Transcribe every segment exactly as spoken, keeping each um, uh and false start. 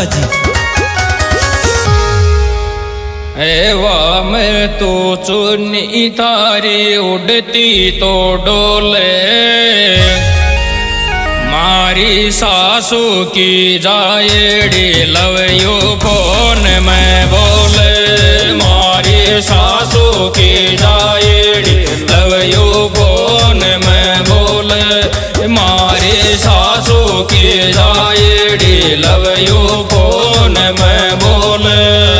जी। एवा में तो चुन्नी तारी उड़ती तो डोले, मारी सासू की जाएड़ी लव यू फोन में बोले, मारी सासू की जाएड़ी लव यू फोन में बोले, मारी सासू की जाएड़ी लव यू फोन में बोले।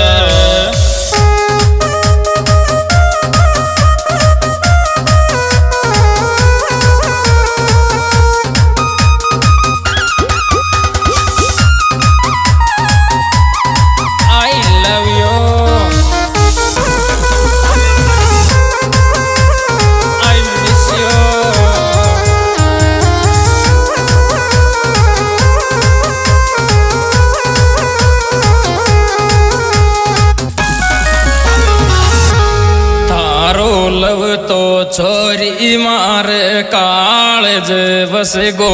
तो छोरी मार कालज बस गो,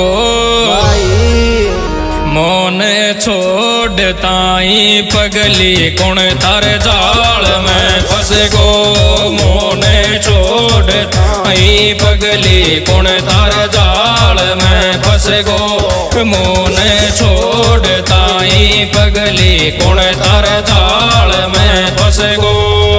मोने छोड़ ताई पगली कुण तार जाल में फस गो, मोने छोड़ ताई पगली कुण तार जाल में फस गो, मोने छोड़ ताई पगली कुण तार जाल में फस गो।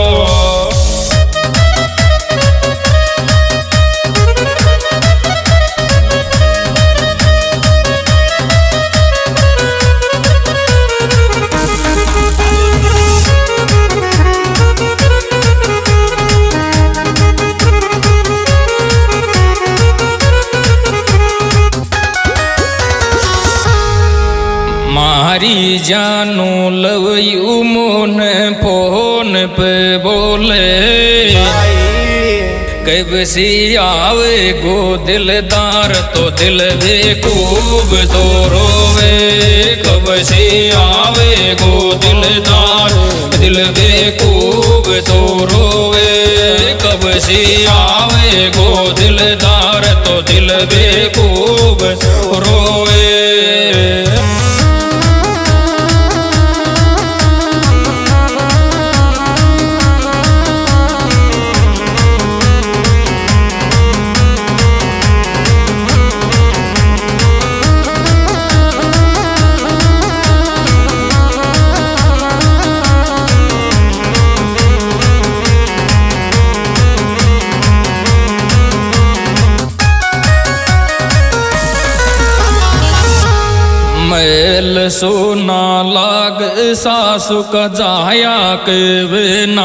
मारी जानू लव यू मोन फोन पे बोले, कब सी आवे गो दिलदार तो दिल बेकूब तो रोवे, कब सी आवे गो दिलदार दिल बेकूब तो रोवे, कब सी आवे गो दिलदार तो दिल बेकूब रोवे। मैल सोना लाग सासु का जाया के बिना,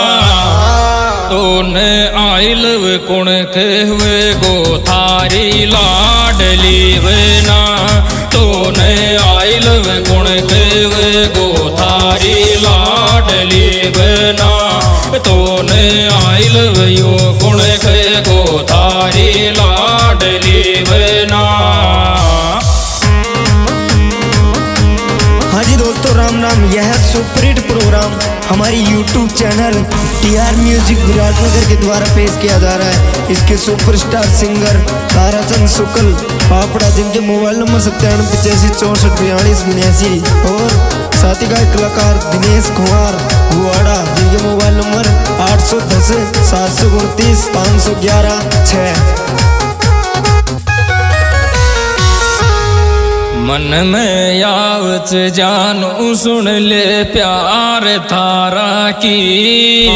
तोने आई लव कुण कहवे गो थारी लाडली बिना, तोने आई लव कुण कहवे गो थारी लाडली बिना, तोने आई लव यो कुण कहे गो थारी लाडली बिना। हाँ जी दोस्तों, राम राम। यह सुपरहिट प्रोग्राम हमारी YouTube channel T R music Viratnagar के द्वारा पेश किया जा रहा है। इसके सुपरस्टार सिंगर ताराचंद शुक्ल पापड़ा, जिनके मोबाइल नंबर सत्तानवे पचासी चौसठ बयालीस उन्यासी, और साथी गायक कलाकार दिनेश कुमार गुवाड़ा, जिनके मोबाइल नंबर आठ सौ दस सात सौ उनतीस पाँच सौ ग्यारह छः। मन में यावच जानू सुन ले प्यार थारा की,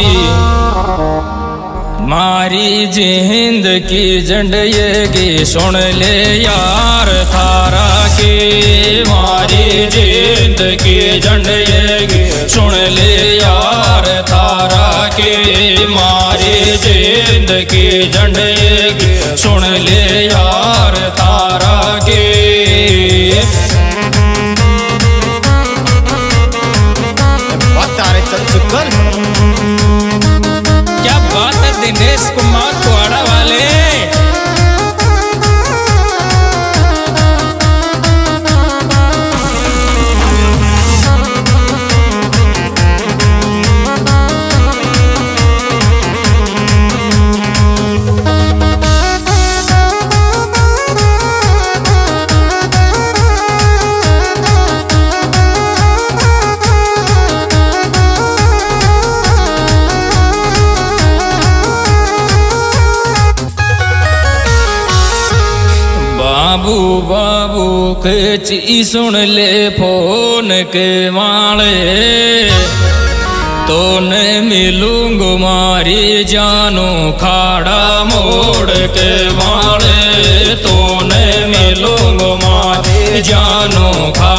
मारी जिंद की जंडयेगी सुन ले यार थारा की, मारी जिंद की जंडयेगी सुन ले यार थारा की, मारी जिंद की जंडयेगी सुन ले यार थारा की। क्या बात है दिनेश कुमार कुआड़ा वाले। खिची सुन ले फोन के वाले, तो ने मिलूंगा मारी जानो खाड़ा मोड़ के वाले, तो ने मिलूंगा मारी जानो खाड़ा